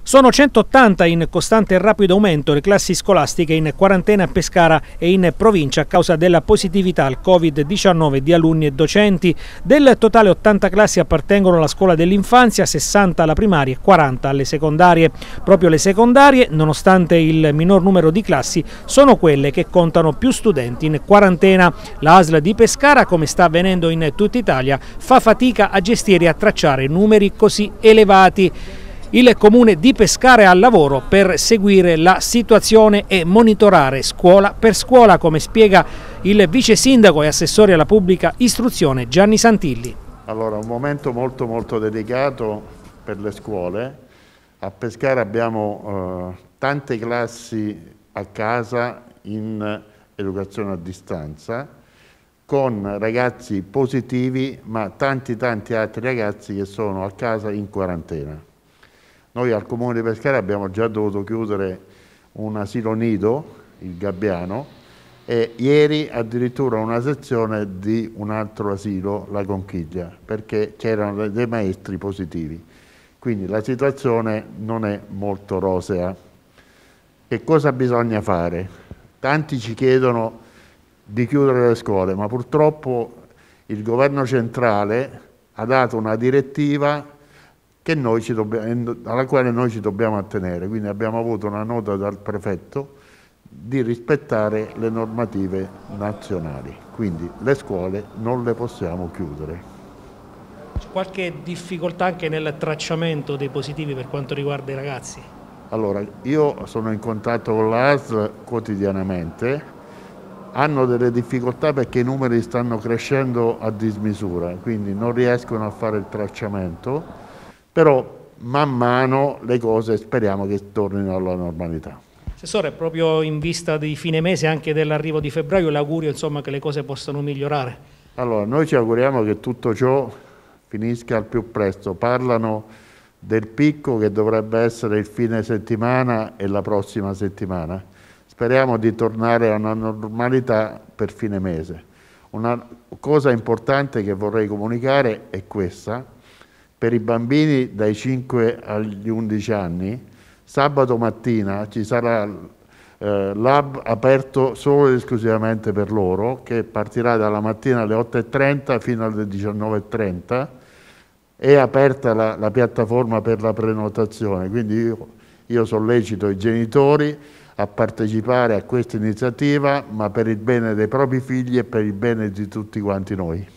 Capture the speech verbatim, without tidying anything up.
Sono centottanta in costante e rapido aumento le classi scolastiche in quarantena a Pescara e in provincia a causa della positività al Covid diciannove di alunni e docenti. Del totale ottanta classi appartengono alla scuola dell'infanzia, sessanta alla primaria e quaranta alle secondarie. Proprio le secondarie, nonostante il minor numero di classi, sono quelle che contano più studenti in quarantena. La A S L di Pescara, come sta avvenendo in tutta Italia, fa fatica a gestire e a tracciare numeri così elevati. Il comune di Pescara è al lavoro per seguire la situazione e monitorare scuola per scuola, come spiega il vice sindaco e assessore alla pubblica istruzione Gianni Santilli. Allora, un momento molto molto delicato per le scuole. A Pescara abbiamo eh, tante classi a casa in educazione a distanza, con ragazzi positivi, ma tanti tanti altri ragazzi che sono a casa in quarantena. Noi al Comune di Pescara abbiamo già dovuto chiudere un asilo nido, il Gabbiano, e ieri addirittura una sezione di un altro asilo, la Conchiglia, perché c'erano dei maestri positivi. Quindi la situazione non è molto rosea. Che cosa bisogna fare? Tanti ci chiedono di chiudere le scuole, ma purtroppo il governo centrale ha dato una direttiva che noi ci dobbiamo, alla quale noi ci dobbiamo attenere, quindi abbiamo avuto una nota dal prefetto di rispettare le normative nazionali, quindi le scuole non le possiamo chiudere. C'è qualche difficoltà anche nel tracciamento dei positivi per quanto riguarda i ragazzi? Allora, io sono in contatto con l'A S L quotidianamente, hanno delle difficoltà perché i numeri stanno crescendo a dismisura, quindi non riescono a fare il tracciamento, però man mano le cose speriamo che tornino alla normalità. Assessore, proprio in vista di fine mese, anche dell'arrivo di febbraio, l'augurio insomma che le cose possano migliorare. Allora, noi ci auguriamo che tutto ciò finisca al più presto. Parlano del picco che dovrebbe essere il fine settimana e la prossima settimana. Speriamo di tornare a una normalità per fine mese. Una cosa importante che vorrei comunicare è questa. Per i bambini dai cinque agli undici anni, sabato mattina ci sarà eh, l'hub aperto solo ed esclusivamente per loro, che partirà dalla mattina alle otto e trenta fino alle diciannove e trenta. È aperta la, la piattaforma per la prenotazione, quindi io, io sollecito i genitori a partecipare a questa iniziativa, ma per il bene dei propri figli e per il bene di tutti quanti noi.